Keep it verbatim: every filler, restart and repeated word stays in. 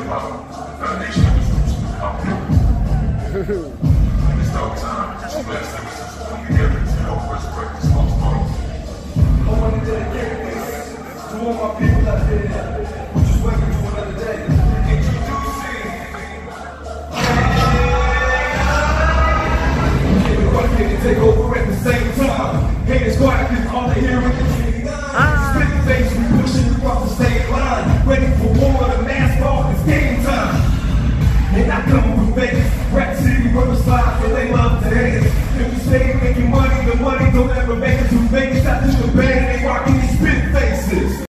about the foundation of the company. It's no time. Just bless them to come together to help resurrect this lost boat. I want to dedicate this to all my people out there.